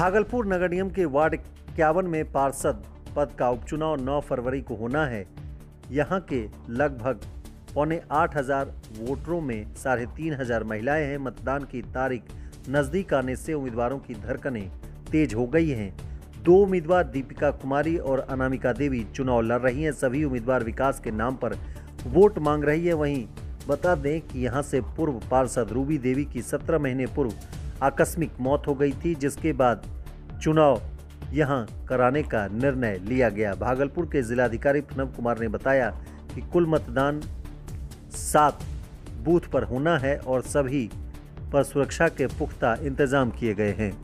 भागलपुर नगर निगम के वार्ड 51 में पार्षद पद का उपचुनाव 9 फरवरी को होना है। यहां के लगभग 7,500 वोटरों में 3,500 महिलाएं हैं। मतदान की तारीख नजदीक आने से उम्मीदवारों की धड़कनें तेज हो गई हैं। 2 उम्मीदवार दीपिका कुमारी और अनामिका देवी चुनाव लड़ रही हैं। सभी उम्मीदवार विकास के नाम पर वोट मांग रही है। वहीं बता दें कि यहां से पूर्व पार्षद रूबी देवी की 17 महीने पूर्व आकस्मिक मौत हो गई थी, जिसके बाद चुनाव यहां कराने का निर्णय लिया गया। भागलपुर के जिलाधिकारी प्रणव कुमार ने बताया कि कुल मतदान 7 बूथ पर होना है और सभी पर सुरक्षा के पुख्ता इंतजाम किए गए हैं।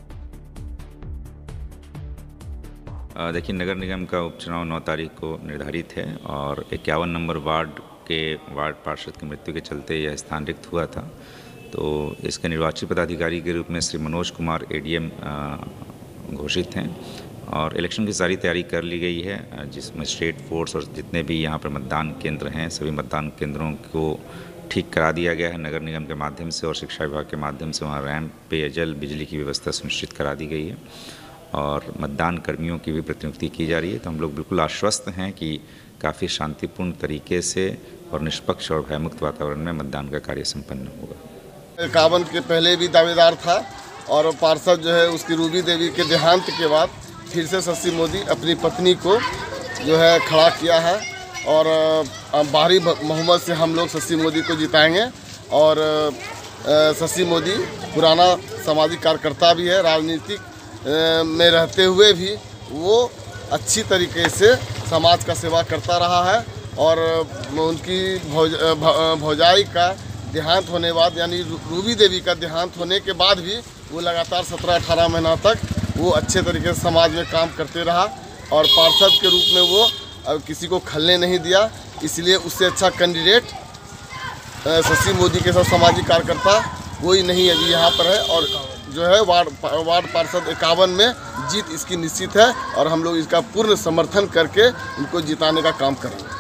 देखिए, नगर निगम का उपचुनाव 9 तारीख को निर्धारित है और 51 नंबर वार्ड पार्षद की मृत्यु के चलते यह स्थान रिक्त हुआ था। तो इसके निर्वाचित पदाधिकारी के रूप में श्री मनोज कुमार एडीएम घोषित हैं और इलेक्शन की सारी तैयारी कर ली गई है, जिसमें स्टेट फोर्स और जितने भी यहाँ पर मतदान केंद्र हैं सभी मतदान केंद्रों को ठीक करा दिया गया है। नगर निगम के माध्यम से और शिक्षा विभाग के माध्यम से वहाँ रैंप, पेयजल, बिजली की व्यवस्था सुनिश्चित करा दी गई है और मतदान कर्मियों की भी प्रतिनियुक्ति की जा रही है। तो हम लोग बिल्कुल आश्वस्त हैं कि काफ़ी शांतिपूर्ण तरीके से और निष्पक्ष और भयमुक्त वातावरण में मतदान का कार्य संपन्न होगा। 51 के पहले भी दावेदार था और पार्षद जो है उसकी रूबी देवी के देहांत के बाद फिर से शशि मोदी अपनी पत्नी को जो है खड़ा किया है और भारी बहुमत से हम लोग शशि मोदी को जिताएंगे। और शशि मोदी पुराना सामाजिक कार्यकर्ता भी है, राजनीतिक में रहते हुए भी वो अच्छी तरीके से समाज का सेवा करता रहा है और उनकी भौजाई का देहांत होने बाद यानी रूबी देवी का देहांत होने के बाद भी वो लगातार 17-18 महीना तक वो अच्छे तरीके से समाज में काम करते रहा और पार्षद के रूप में वो किसी को खलने नहीं दिया। इसलिए उससे अच्छा कैंडिडेट शशि मोदी के साथ सामाजिक कार्यकर्ता कोई नहीं अभी यहाँ पर है और जो है वार्ड पार्षद 51 में जीत इसकी निश्चित है और हम लोग इसका पूर्ण समर्थन करके इनको जिताने का काम करेंगे।